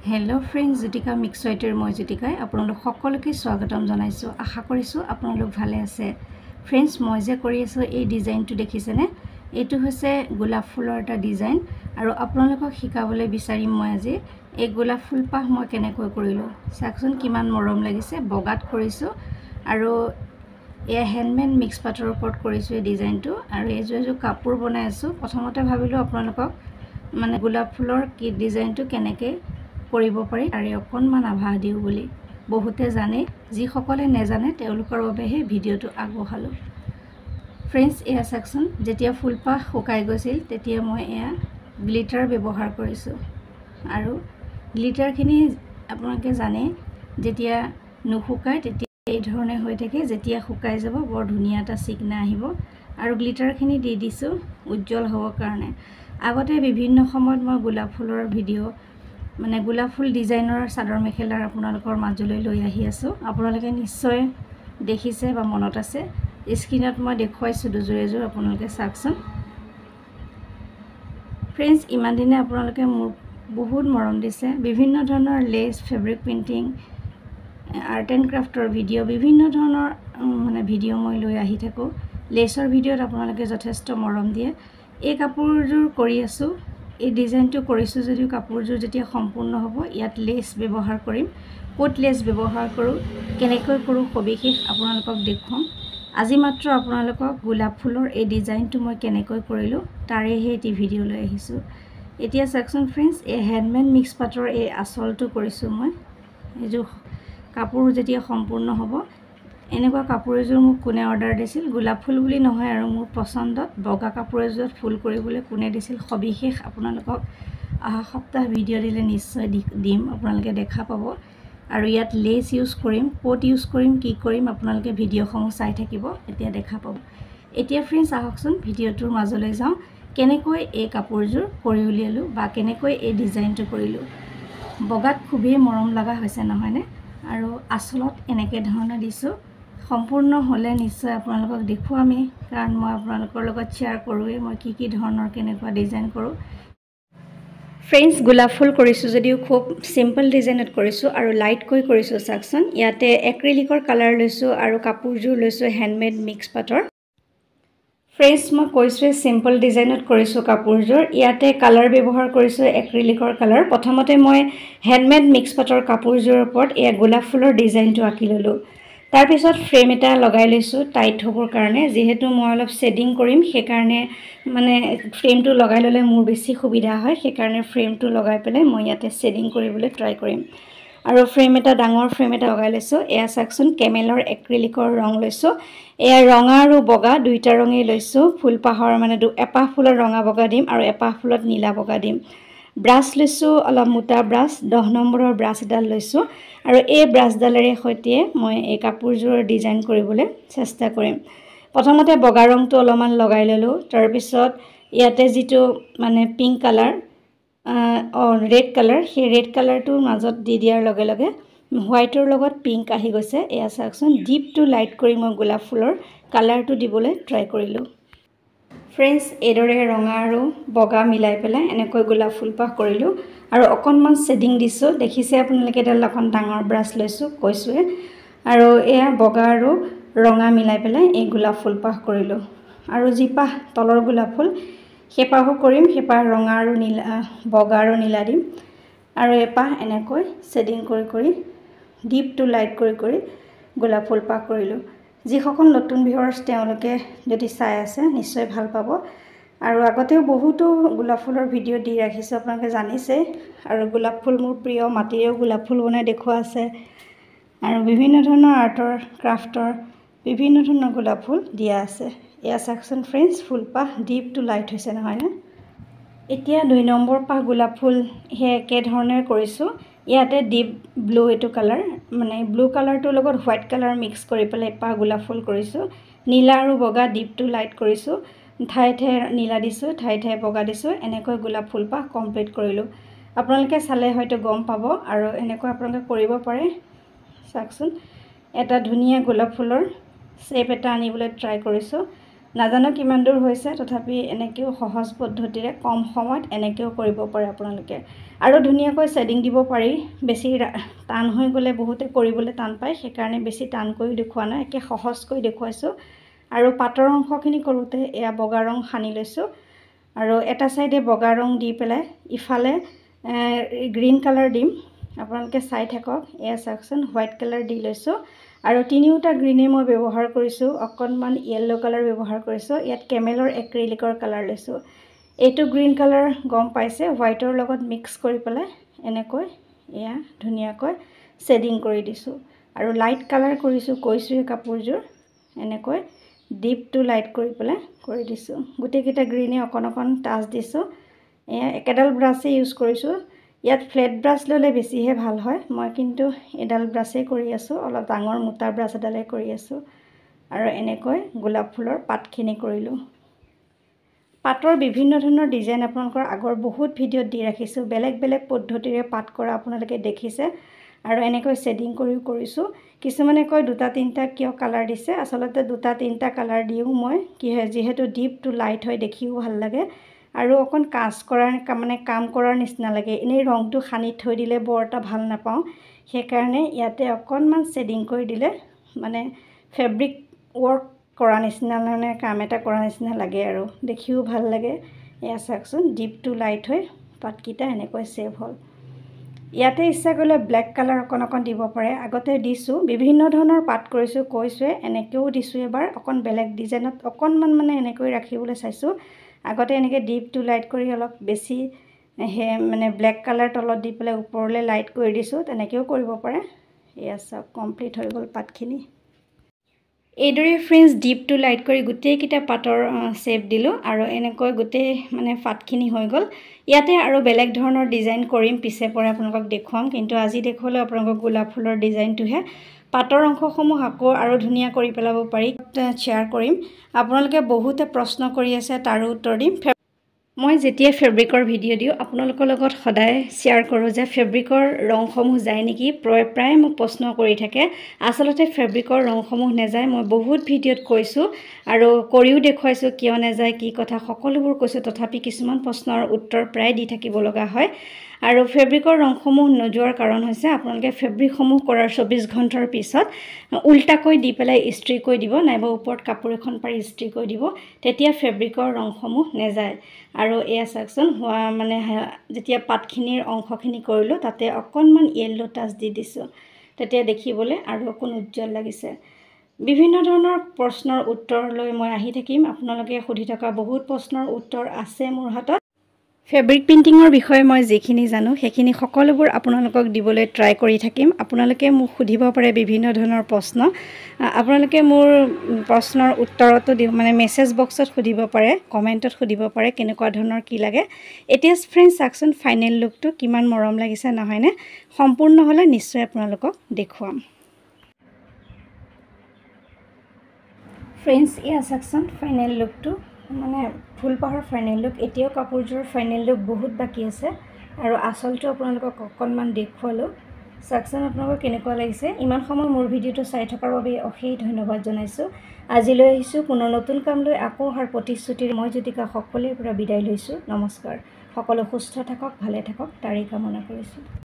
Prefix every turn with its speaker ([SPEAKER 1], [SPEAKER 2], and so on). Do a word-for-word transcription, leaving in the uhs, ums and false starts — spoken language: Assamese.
[SPEAKER 1] हेलो फ्रेंड्स ज्योतिका मिक्स वाइटर मैं ज्योतिकाय आपनलोक सकलोके स्वागतम जनाइছো आशा करिছো आपनलोक भाले আছে फ्रेंड्स মই যে কৰি আছো এই ডিজাইনটো দেখিছেনে এটো হৈছে গোলাপ ফুলৰ এটা ডিজাইন আৰু আপোনালোকক শিকাবলৈ বিচাৰিম মই আজি এই গোলাপ ফুল পাহ মই কেনেকৈ কৰিলো চাকচোন কিমান মৰম লাগিছে বগাত কৰিছো আৰু এই হ্যান্ডমেড মিক্স পাটৰ ওপৰত কৰিছো এই ডিজাইনটো আৰু এই যে কাপোৰ বনাই আছো প্ৰথমতে ভাবিলো আপোনালোকক মানে গোলাপ ফুলৰ কি ডিজাইনটো কেনেকৈ কৰিব পাৰি আৰু অকনমান আভা দিও বুলি বহুতে জানে যি সকলে নেজানে তেওঁলোকৰ বাবে হে ভিডিওটো আগবঢ়ালো फ्रेंड्स এয়া সেকশন যেতিয়া ফুলপাহ শুকাই গৈছিল তেতিয়া মই এয়া গ্লিটাৰ ব্যৱহাৰ কৰিছো আৰু গ্লিটাৰখিনি আপোনালোকে জানে যেতিয়া নুশুকাই তেতিয়া এই ধৰণে হৈ থাকে যেতিয়া শুকাই যাব বৰ ধুনিয়া এটা চিকনা আহিব আৰু গ্লিটাৰখিনি দি দিছো উজ্জ্বল হ'বৰ কাৰণে আগতে বিভিন্ন সময়ত মই গোলাপ ফুলৰ ভিডিও মানে গোলাপ ফুল ডিজাইনৰ সাদৰ মেখেলাৰ আপোনালোকৰ মাজলৈ লৈ আহি আছো আপোনালোকে নিশ্চয় দেখিছে বা মনত আছে স্ক্ৰিনত মই দেখুৱাইছো দুজোৰে জোৰ আপোনালোকে চাকচোন फ्रेंड्स ইমান দিনে আপোনালোকে মোৰ বহুত মৰম দিছে বিভিন্ন ধৰণৰ lace fabric printing art and ক্ৰাফটৰ ভিডিও বিভিন্ন ধৰণৰ মানে ভিডিও মই লৈ আহি থাকো লেসৰ ভিডিওত আপোনালোকে যথেষ্ট মৰম দিয়ে এই কাপোৰজোৰ কৰি আছো এই ডিজাইনটো কৰিছো যদিও কাপোৰজোৰ যেতিয়া সম্পূৰ্ণ হ'ব ইয়াত লেস ব্যৱহাৰ কৰিম কোট লেস ব্যৱহাৰ কৰো কেনেকৈ কৰো সবিশেষ আপোনালোকক দেখুৱাম আজি মাত্ৰ আপোনালোকক গোলাপ ফুলৰ এই ডিজাইনটো মই কেনেকৈ কৰিলো তাৰে হে এটি ভিডিও লৈ আহিছো এতিয়া সেকশন फ्रेंड्स এই হ্যান্ডমেড মিক্স পাটৰ এই আসলটো কৰিছো মই এই যে কাপোৰ যেতিয়া সম্পূৰ্ণ হ'ব এনেকুৱা কাপোৰ এযোৰ মোক কোনে অৰ্ডাৰ দিছিল গোলাপ ফুল বুলি নহয় আৰু মোৰ পছন্দত বগা কাপোৰ এযোৰ ফুল কৰিবলৈ কোনে দিছিল সবিশেষ আপোনালোকক আহা সপ্তাহ ভিডিও দিলে নিশ্চয় দিম আপোনালোকে দেখা পাব আৰু ইয়াত লেস ইউজ কৰিম কোট ইউজ কৰিম কি কৰিম আপোনালোকে ভিডিওসমূহ চাই থাকিব এতিয়া দেখা পাব এতিয়া फ्रेंड्स আহকচোন ভিডিওটোৰ মাজলৈ যাওঁ কেনেকৈ এই কাপোৰজোৰ কৰি উলিয়ালো বা কেনেকৈ এই ডিজাইনটো কৰিলো বগাত খুবেই মৰম লগা হৈছে নহয়নে আৰু আসলত এনেকে ধৰণে দিছো সম্পূৰ্ণ হলে নিশ্চয় আপোনালোকক দেখুৱামে কাৰণ মই আপোনালোকৰ লগত শেয়াৰ কৰোৱে মই কি কি ধৰণৰ কেনেকুৱা ডিজাইন কৰো फ्रेंड्स গোলাপ ফুল কৰিছো যদিও খুব সিম্পল ডিজাইনত কৰিছো আৰু লাইট কৈ কৰিছো সাকচন ইয়াতে এক্ৰিলিকৰ কালাৰ লৈছো আৰু কাপোৰজোৰ লৈছো হ্যান্ডমেড মিক্স পাটৰ फ्रेंड्स মই কৈছো সিম্পল ডিজাইনত কৰিছো কাপোৰজোৰ ইয়াতে কালাৰ ব্যৱহাৰ কৰিছো এক্ৰিলিকৰ কালাৰ প্ৰথমতে মই হ্যান্ডমেড মিক্স পাটৰ কাপোৰজোৰ ওপৰত এই গোলাপ ফুলৰ ডিজাইনটো আঁকি ললো তাৰ পিছত ফ্ৰেম এটা লগাই লৈছো টাইট হ'বৰ কাৰণে যেহেতু মই অলপ শেডিং কৰিম সেই কাৰণে মানে ফ্ৰেমটো লগাই ললে মোৰ বেছি সুবিধা হয় সেই কাৰণে ফ্ৰেমটো লগাই পেলাই মই ইয়াতে শেডিং কৰিবলৈ ট্ৰাই কৰিম আৰু ফ্ৰেম এটা ডাঙৰ ফ্ৰেম এটা লগাই লৈছো এয়া সেকশন কেমেলৰ এক্ৰিলিকৰ ৰং লৈছো এয়া ৰঙা আৰু বগা দুইটা ৰঙে লৈছো ফুল পাহৰ মানে এপাহ ফুলৰ ৰঙা বগা দিম আৰু এপাহ ফুলত নীলা বগা দিম ব্ৰাছ লৈছো অলপ মোটা ব্ৰাছ দহ নম্বৰৰ ব্ৰাছ এডাল লৈছো আৰু এই ব্ৰাছডালেৰে সৈতে মই এই কাপোৰজোৰ ডিজাইন কৰিবলৈ চেষ্টা কৰিম প্ৰথমতে বগা ৰংটো অলপমান লগাই ললো তাৰ পিছত ইয়াতে যেটো মানে পিংক কালাৰ অ ৰেড কালাৰ সেই ৰেড কালাৰটোৰ মাজত দি দিয়াৰ লগে লগে হোৱাইটৰ লগত পিংক আহি গৈছে এয়া চাকচোন ডিপ টু লাইট কৰি মই গোলাপ ফুলৰ কালাৰটো দিবলৈ ট্ৰাই কৰিলো फ्रेंड्स এদৰে ৰঙা আৰু বগা মিলাই পেলাই এনেকৈ গোলাপ ফুল পাহ কৰিলো আৰু অকনমান শেডিং দিছো দেখিছে আপোনালোকে এটা লখন ডাঙৰ ব্ৰাছ লৈছো কৈছোৱে আৰু এয়া বগা আৰু ৰঙা মিলাই পেলাই এই গোলাপ ফুল পাহ কৰিলো আৰু জিপাহ তলৰ গোলাপ ফুল হেপাহু কৰিম হেপাহ ৰঙা আৰু নীলা বগা আৰু নীলা দিম আৰু এপাহ এনেকৈ শেডিং কৰি কৰি ডিপ টু লাইট কৰি কৰি গোলাপ ফুল পাহ কৰিলো যি সকল নতুন ভিউয়াৰ্স তেওঁলোকে যদি চাই আছে নিশ্চয় ভাল পাব আৰু আগতেও বহুতো গোলাপ ফুলৰ ভিডিও দি ৰাখিছো আপোনালোকে জানিছে আৰু গোলাপ ফুল মোৰ প্ৰিয় মাটিৰেও গোলাপ ফুল বনাই দেখুৱা আছে আৰু বিভিন্ন ধৰণৰ আৰ্টৰ ক্ৰাফটৰ বিভিন্ন ধৰণৰ গোলাপ ফুল দিয়া আছে এয়া সেকশন फ्रेंड्स ফুল পাহ ডিপ টু লাইট হৈছে নহয় না এতিয়া দুই নম্বৰ পাহ গোলাপ ফুল হে একে ধৰণে কৰিছো ইয়াতে ডিপ ব্লু এটো কালাৰ মানে ব্লু কালাৰটো লগত হোৱাইট কালাৰ মিক্স কৰি পেলাই পাহ গোলাপ ফুল কৰিছো নীলা আৰু বগা ডিপ টু লাইট কৰিছো ঠাই ঠাই নীলা দিছো ঠাই ঠাই বগা দিছো এনেকৈ গোলাপ ফুল পাহ কমপ্লিট কৰিলো আপোনালোকে চালে হয়তো গম পাব আৰু এনেকৈ আপোনালোকে কৰিব পাৰে চাকচোন এটা ধুনিয়া গোলাপ ফুলৰ শেপ এটা আনিবলৈ ট্ৰাই কৰিছো নাজানো কিমান দূৰ হৈছে, তথাপি এনেকৈও সহজ পদ্ধতিৰে কম সময়ত এনেকৈও কৰিব পাৰে আপোনালোকে। আৰু ধুনীয়াকৈ শ্বেডিং দিব পাৰি। বেছি টান হৈ গ'লে বহুতে কৰিবলৈ টান পায়, সেইকাৰণে বেছি টানকৈ দেখুওৱা নাই, একে সহজকৈ দেখুৱাইছোঁ। আৰু পাটৰ অংশখিনি কৰোঁতে এয়া বগা ৰং সানি লৈছোঁ, আৰু এটা চাইডে বগা ৰং দি পেলাই ইফালে গ্ৰীণ কালাৰ দিম। আপোনালোকে চাই থাকক, এয়া চাওকচোন, হোৱাইট কালাৰ দি লৈছোঁ। আৰু তিনিওটা গ্ৰীণেই মই ব্যৱহাৰ কৰিছোঁ, অকণমান য়েল্ল' কালাৰ ব্যৱহাৰ কৰিছোঁ। ইয়াত কেমেলৰ এক্ৰিলিকৰ কালাৰ লৈছোঁ। এইটো গ্ৰীণ কালাৰ গম পাইছে, হোৱাইটৰ লগত মিক্স কৰি পেলাই এনেকৈ এয়া ধুনীয়াকৈ শ্বেডিং কৰি দিছোঁ। আৰু লাইট কালাৰ কৰিছোঁ, কৈছোঁৱে কাপোৰযোৰ এনেকৈ ডিপ টু লাইট কৰি পেলাই কৰি দিছোঁ। গোটেইকেইটা গ্ৰীণে অকণ অকণ টাচ দিছোঁ। এয়া একেডাল ব্ৰাছেই ইউজ কৰিছোঁ। ইয়াত ফ্লেট ব্ৰাছ ল'লে বেছিহে ভাল হয়, মই কিন্তু এডাল ব্ৰাছেই কৰি আছোঁ, অলপ ডাঙৰ মোটা ব্ৰাছ এডালেই কৰি আছোঁ। আৰু এনেকৈ গোলাপ ফুলৰ পাতখিনি কৰিলোঁ। পাতৰ বিভিন্ন ধৰণৰ ডিজাইন আপোনালোকৰ আগৰ বহুত ভিডিঅ'ত দি ৰাখিছোঁ, বেলেগ বেলেগ পদ্ধতিৰে পাত কৰা আপোনালোকে দেখিছে। আৰু এনেকৈ শ্বেডিং কৰিও কৰিছোঁ। কিছুমানে কয় দুটা তিনিটা কিয় কালাৰ দিছে, আচলতে দুটা তিনিটা কালাৰ দিও মই কি হয়, যিহেতু ডিপ টু লাইট হয় দেখিও ভাল লাগে, আৰু অকণ কাজ কৰাৰ মানে কাম কৰাৰ নিচিনা লাগে। এনেই ৰংটো সানি থৈ দিলে বৰ এটা ভাল নাপাওঁ, সেইকাৰণে ইয়াতে অকণমান শ্বেডিং কৰি দিলে মানে ফেব্ৰিক ৱৰ্ক কৰা নিচিনা, মানে কাম এটা কৰা নিচিনা লাগে আৰু দেখিও ভাল লাগে। এয়া চাওকচোন, ডিপ টু লাইট হৈ পাতকেইটা এনেকৈ ছেভ হ'ল। ইয়াতে ইচ্ছা কৰিলে ব্লেক কালাৰ অকণ অকণ দিব পাৰে, আগতে দিছোঁ, বিভিন্ন ধৰণৰ পাত কৰিছোঁ, কৈছোঁৱে এনেকৈও দিছোঁ এবাৰ, অকণ বেলেগ ডিজাইনত অকণমান মানে এনেকৈ ৰাখিবলৈ চাইছোঁ। আগতে এনেকৈ ডিপ টু লাইট কৰি অলপ বেছি সেই মানে ব্লেক কালাৰ তলত দি পেলাই ওপৰলৈ লাইট কৰি দিছোঁ, তেনেকৈও কৰিব পাৰে। এয়া চাওক, কমপ্লিট হৈ গ'ল পাতখিনি। এইদৰে ফ্ৰেণ্ডছ ডিপ টু লাইট কৰি গোটেইকেইটা পাতৰ শ্বেপ দিলোঁ, আৰু এনেকৈ গোটেই মানে পাতখিনি হৈ গ'ল। ইয়াতে আৰু বেলেগ ধৰণৰ ডিজাইন কৰিম, পিছে পৰে আপোনালোকক দেখুৱাম, কিন্তু আজি দেখুৱালে আপোনালোকক গোলাপ ফুলৰ ডিজাইনটোহে। পাতৰ অংশসমূহ আকৌ আৰু ধুনীয়া কৰি পেলাব পাৰি, শ্বেয়াৰ কৰিম। আপোনালোকে বহুতে প্ৰশ্ন কৰি আছে, তাৰো উত্তৰ দিম। মই যেতিয়া ফেব্ৰিকৰ ভিডিঅ' দিওঁ আপোনালোকৰ লগত সদায় শ্বেয়াৰ কৰোঁ যে ফেব্ৰিকৰ ৰংসমূহ যায় নেকি, প্ৰায় প্ৰায় মোক প্ৰশ্ন কৰি থাকে। আচলতে ফেব্ৰিকৰ ৰংসমূহ নাযায়, মই বহুত ভিডিঅ'ত কৈছোঁ আৰু কৰিও দেখুৱাইছোঁ কিয় নাযায়, কি কথা সকলোবোৰ কৈছোঁ, তথাপি কিছুমান প্ৰশ্নৰ উত্তৰ প্ৰায় দি থাকিব লগা হয়। আৰু ফেব্ৰিকৰ ৰংসমূহ নোযোৱাৰ কাৰণ হৈছে আপোনালোকে ফেব্ৰিকসমূহ কৰাৰ চৌবিছ ঘণ্টাৰ পিছত উল্টাকৈ দি পেলাই ইস্ত্ৰি কৰি দিব, নাইবা ওপৰত কাপোৰ এখন পাৰি ইস্ত্ৰি কৰি দিব, তেতিয়া ফেব্ৰিকৰ ৰংসমূহ নাযায়। আৰু এয়া চাওকচোন, হোৱা মানে যেতিয়া পাতখিনিৰ অংশখিনি কৰিলোঁ তাতে অকণমান য়েল্ল' টাচ দি দিছোঁ, তেতিয়া দেখিবলৈ আৰু অকণ উজ্জ্বল লাগিছে। বিভিন্ন ধৰণৰ প্ৰশ্নৰ উত্তৰ লৈ মই আহি থাকিম। আপোনালোকে সুধি থকা বহুত প্ৰশ্নৰ উত্তৰ আছে মোৰ হাতত। ফেব্ৰিক পেইণ্টিঙৰ বিষয়ে মই যিখিনি জানো সেইখিনি সকলোবোৰ আপোনালোকক দিবলৈ ট্ৰাই কৰি থাকিম। আপোনালোকে মোক সুধিব পাৰে বিভিন্ন ধৰণৰ প্ৰশ্ন, আপোনালোকে মোৰ প্ৰশ্নৰ উত্তৰতো দিওঁ, মানে মেছেজ বক্সত সুধিব পাৰে, কমেণ্টত সুধিব পাৰে কেনেকুৱা ধৰণৰ কি লাগে। এতিয়া ফ্ৰেণ্ডছ চাওকচোন ফাইনেল লুকটো কিমান মৰম লাগিছে নহয়নে? সম্পূৰ্ণ হ'লে নিশ্চয় আপোনালোকক দেখুৱাম। ফ্ৰেণ্ডছ এয়া চাওকচোন ফাইনেল লুকটো, মানে ফুলপাহৰ ফাইনেল লুক। এতিয়াও কাপোৰযোৰৰ ফাইনেল লুক বহুত বাকী আছে, আৰু আচলটো আপোনালোকক অকণমান দেখুৱালোঁ। চাওকচোন আপোনালোকৰ কেনেকুৱা লাগিছে। ইমান সময় মোৰ ভিডিঅ'টো চাই থকাৰ বাবে অশেষ ধন্যবাদ জনাইছোঁ। আজিলৈ আহিছোঁ পুনৰ নতুন কাম লৈ, আকৌ অহাৰ প্ৰতিশ্ৰুতিৰে মই জ্যোতিকা সকলোৰে পৰা বিদায় লৈছোঁ। নমস্কাৰ। সকলো সুস্থ থাকক, ভালে থাকক, তাৰেই কামনা কৰিছোঁ।